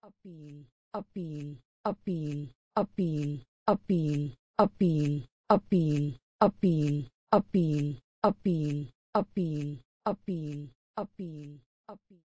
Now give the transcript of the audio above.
appeal, appeal, appeal, appeal, appeal, appeal, appeal, appeal, appeal, appeal, appeal, appeal, appeal, appeal.